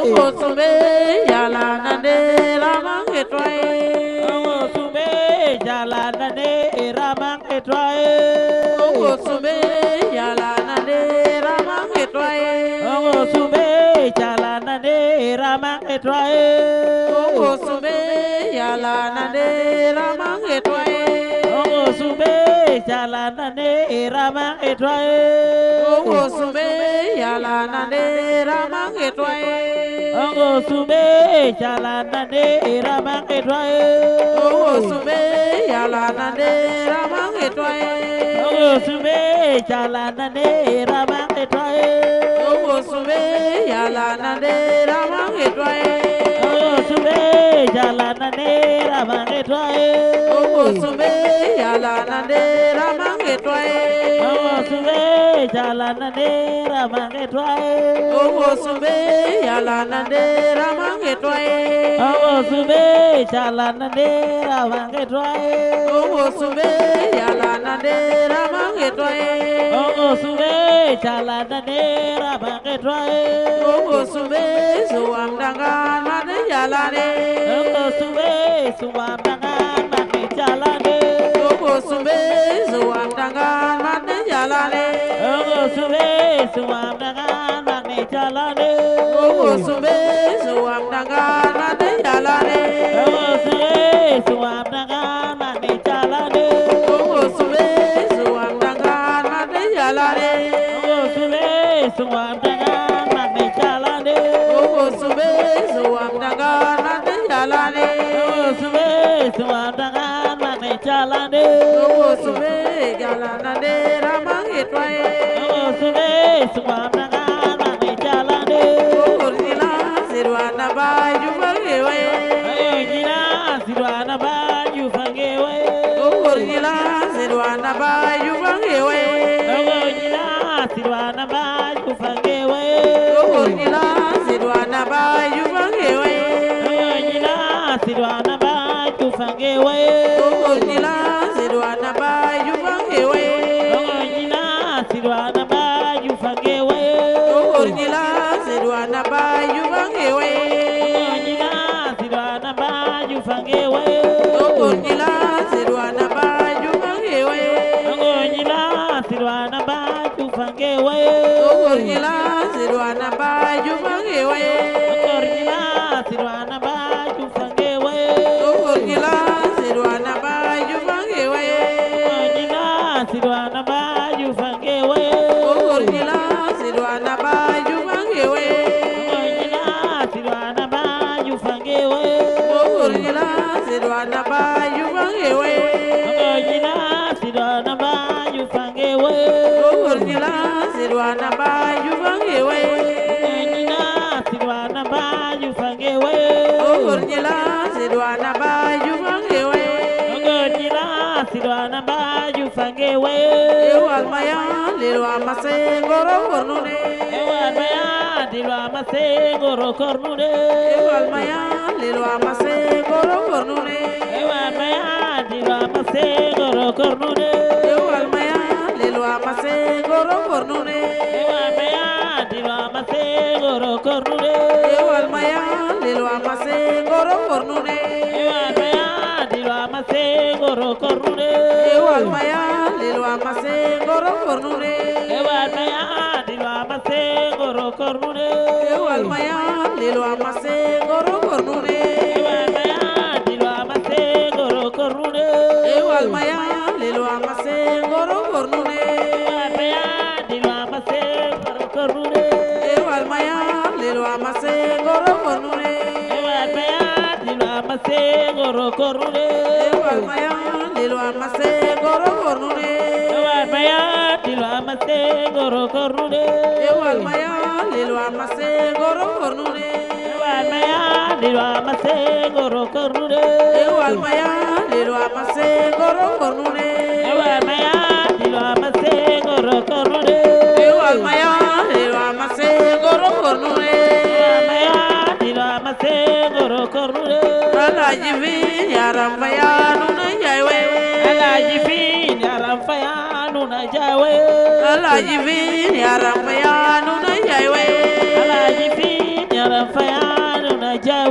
Ongo sumbe yala nande ramang etwai. Ongo sumbe yala nande ramang etwai. Ongo sumbe yala nande ramang etwai. Ongo sumbe yala nande ramang etwai. Ongo sumbe yala nande ramang etwai. Ongo sumbe yala nande ramang etwai. Ongo sumbe yala nande ramang etwai. Ongo sumbe yala nande ramang etwai. Ongo sumbe yala nande ramang etwai. Ongo sumbe yala nande ramang etwai. Ongo sumbe yala nande ramang etwai. Ongo sumbe yala nande ramang etwai. Ongo sumbe yala nande ramang etwai. Ongo sumbe yala nande ramang etwai. Ongo sumbe yala nande ramang etwai. Ongo sumbe yala nande ramang etwai. Ongo sumbe yala nande ramang etwai. Ongo sumbe yala nande ramang etwai. Ongo sumbe suam dangan nande yala ne. Ongo sumbe suam dangan nande yala ne. Ongo sumbe suam dangan nande yala ne. Ongo sumbe suam dangan nande yala ne. Ongo sumbe suam dangan nande yala ne. Ongo sumbe suam dangan nande yala ne. Ongo sumbe suam dangan nande yala ne. Ongo sumbe suam dangan nande yala ne. Ongo sumbe suam dangan nande yala ne. Ongo sumbe suam dangan nande yala ne. Ongo sumbe yala nande ramang etwai. Ongo sumbe suam dangan nande yala ne. Ongo nila sirwana baju bangewe. Ongo jina sirwana baju fangewe. Ongo nila sirwana baju bangewe. Ongo jina sirwana baju fangewe. Ongo nila sirwana baju bangewe. Ongo jina sirwana baju fangewe. Ongo nila sirwana baju bangewe. Ongo jina sirwana baju fangewe. Ongo nila sirwana baju bangewe. Ongo jina sirwana baju fangewe. Ongo nila sirwana baju bangewe. Ongo jina sirwana baju fangewe. Ongo nila sirwana baju bangewe. Ongo jina sirwana baju fangewe. Ongo nila sirwana baju bangewe. Ongo jina sirwana baju fangewe. Ongo nila sirwana baju bangewe. Ongo jina sirwana baju fangewe. Ongo nila sirwana baju bangewe. Ongo jina sirwana baju fangewe. Ongo nila sirwana baju bangewe. Ongo jina sirwana baju fangewe. Ongo nila sirwana baju bangewe. Ongo jina sirwana baju fangewe. Ewal maya lilwa masengoro kornune. Ewal maya dilwa masengoro kornune. Ewal maya lilwa masengoro kornune. Ewal maya dilwa masengoro kornune. Ewal maya lilwa masengoro kornune. Ewal maya dilwa masengoro kornune. Ewal maya lilwa masengoro kornune. Ewal maya dilwa masengoro kornune. Ewal maya lilwa masengoro kornune. Ewal maya dilwa masengoro kornune. Ewal maya lilwa masengoro kornune. Ewal maya dilwa masengoro kornune. Ewal maya lilwa masengoro kornune. Ewal maya dilwa masengoro kornune. Ewal maya lilwa masengoro kornune. Ewal maya dilwa masengoro kornune. Ewal maya lilwa masengoro kornune. Ewal maya dilwa masengoro kornune. Ewal maya lilwa masengoro kornune. Ewal maya dilwa masengoro kornune. Ewal maya lilwa masengoro kornune. Ewal maya dilwa masengoro kornune. Ewal maya lilwa masengoro kornune. Ewal maya dilwa masengoro kornune. Alaji fi yaram bayanu na jaiwe. Alaji fi yaram fayanu na jawe. Alaji fi yaram bayanu na jaiwe. Alaji fi yaram fayanu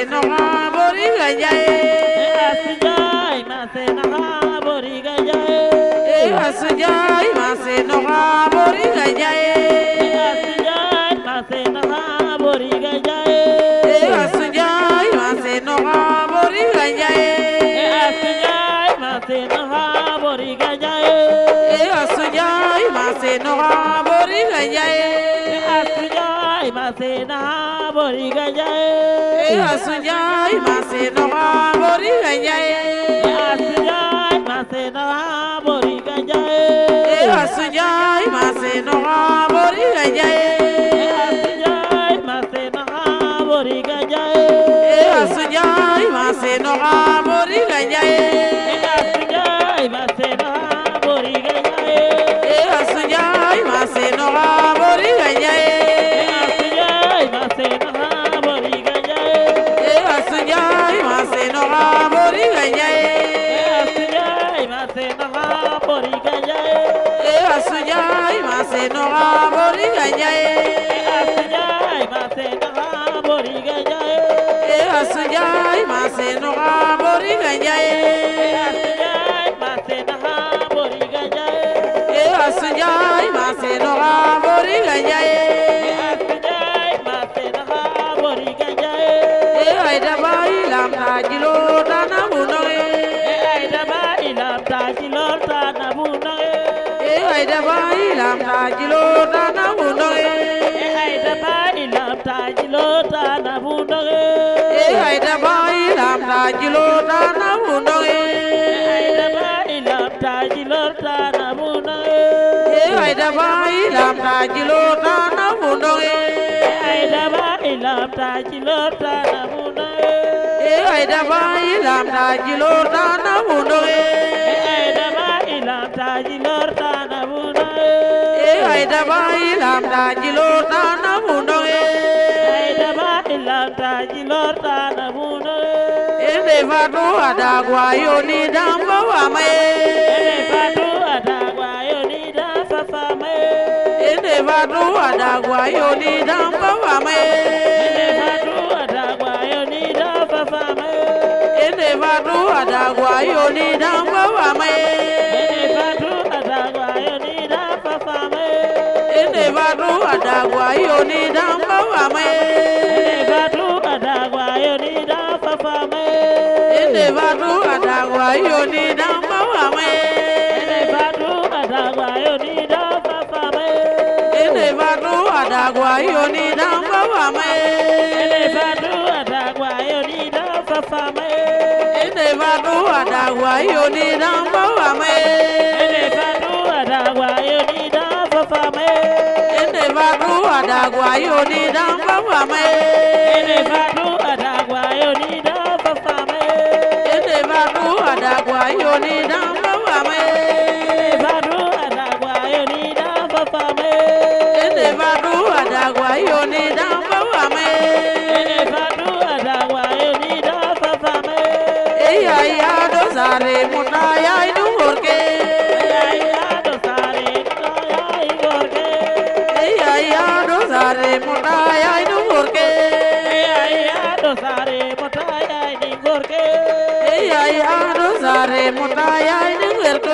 no bori ganjaye asujai mase na bori ganjaye asujai mase no bori ganjaye asujai mase na bori ganjaye asujai mase no bori ganjaye asujai mase na bori ganjaye asujai mase no bori ganjaye asujai mase na bori ganjaye asujai mase no bori ganjaye asujai mase na bori ganjaye asujai mase no bori ganjaye asujai mase na bori ganjaye asujai mase no bori ganjaye asujai mase na bori ganjaye asujai mase no bori ganjaye asujai mase na bori ganjaye asujai mase no bori ganjaye asujai mase na bori ganjaye asujai mase no bori ganjaye asujai mase na bori ganjaye asujai mase no bori ganjaye asujai mase na bori ganjaye asujai mase no bori ganjaye asujai mase na bori ganjaye ay da bai lam ta jilo dana bunoge ay da bai lam ta jilo dana bunoge ay da bai lam ta jilo dana bunoge ay da bai lam ta jilo dana bunoge ay da bai lam ta jilo dana bunoge ay da bai lam ta jilo dana bunoge ay da bai lam ta jilo dana bunoge ay da bai lam ta jilo dana bunoge ay da bai lam ta jilo dana bunoge ay da bai lam ta jilo dana bunoge ay da bai lam ta jilo dana bunoge ay da bai lam ta jilo dana bunoge ene fatu adagwa yoni damba wa me ene fatu adagwa yoni damba fa me ene fatu adagwa yoni damba wa me ene fatu adagwa yoni damba fa me ene fatu adagwa yoni damba wa me ene fatu adagwa yoni damba fa me ene fatu adagwa yoni damba wa me ene fatu adagwa yoni damba fa me ene fatu adagwa yoni damba wa me ene fatu adagwa yoni damba fa me ene fatu adagwa yoni damba wa me ene fatu adagwa yoni damba fa me ene fatu adagwa yoni damba wa me ene fatu adagwa yoni damba fa me ene fatu adagwa yoni damba wa me ene fatu adagwa yoni damba fa me ene fatu adagwa yoni damba wa me ene fatu adagwa yoni damba fa me ene fatu adagwa yoni damba wa me ene fatu adagwa yoni damba fa me eya ya do sare muta ya inu gorke ay ado sare ay gorge eya ya do sare muta ya inu gorke ay ado sare motay ay ni gorge eya ya do sare muta ya inu gorke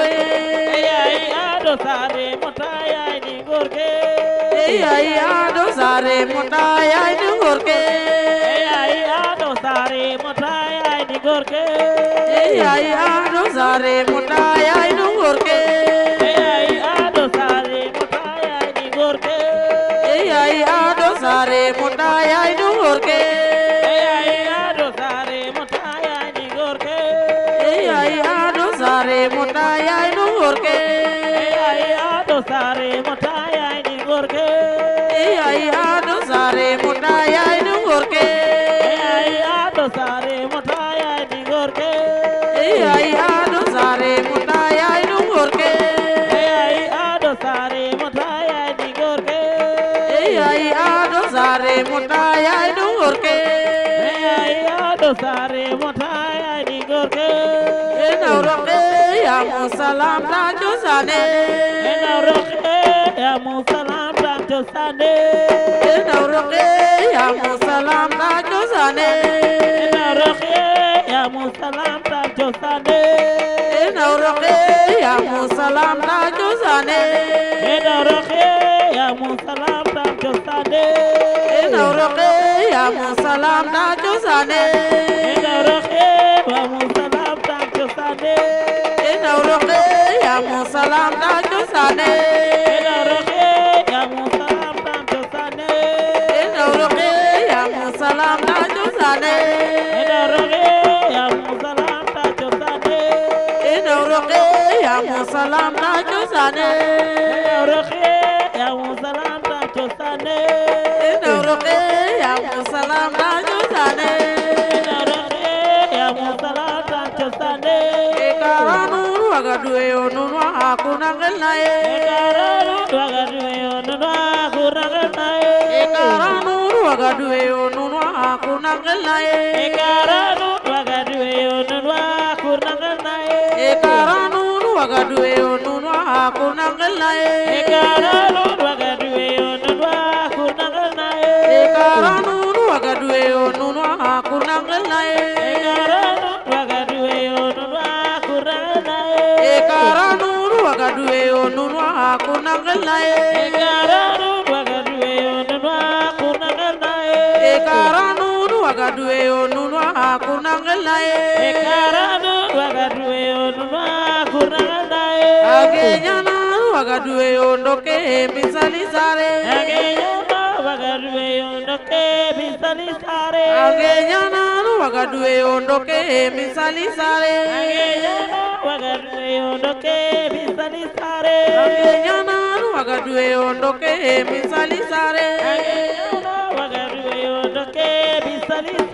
ay ado sare motay ay ni gorge eya ya do sare muta ya inu gorke ay ado sare motay ay ni gorge eya ya do sare muta ya inu gorke ay ado sare motay ay ni gorge eya ya do sare muta ya inu gorke ay ado sare motay ay ni gorge eya ya do sare muta ya inu gorke ay ado sare motay ay ni gorge eya ya do sare muta ya inu gorke ay ado sare motay ay ni gorge eya ya do sare muta ya inu gorke ay ado sare motay ay ni gorge eya ya do sare muta ya inu gorke ay ado sare motay ay ni gorge ena roke ya musalam ta josane ena roke ya musalam tam josane ena roke ya musalam ta josane musalam tam josane Naurake ya musalam ta josane Naurake ya musalam tam josane Naurake ya musalam ta josane Naurake ya musalam tam josane Naurake ya musalam ta josane Naurake ya musalam tam josane Naurake ya musalam ta josane Naurake ya musalam tam josane Naurake ya musalam ta josane Naurake ya musalam tam josane Naurake ya musalam ta josane Naurake ya musalam tam josane Karanu wagadue onunwa hakuna ngelaye Karanu wagadue onunwa hakuna ngelaye Karanu wagadue onunwa hakuna ngelaye Karanu wagadue onunwa hakuna ngelaye Karanu wagadue onunwa hakuna ngelaye Karanu wagadue onunwa hakuna ngelaye Karanu wagadue onunwa hakuna ngelaye Karanu wagadue onunwa hakuna ngelaye Karanu wagadue onunwa hakuna ngelaye Karanu wagadue onunwa hakuna ngelaye Karanu wagadue onunwa hakuna ngelaye Karanu wagadue onunwa hakuna ngelaye Agenyana wagadue ondoke misali sare Agenyana wagadue ondoke misali sare Agenyana wagadue ondoke misali sare Agenyana wagadue ondoke misali sare Agenyana wagadue ondoke misali sare Agenyana wagadue ondoke misali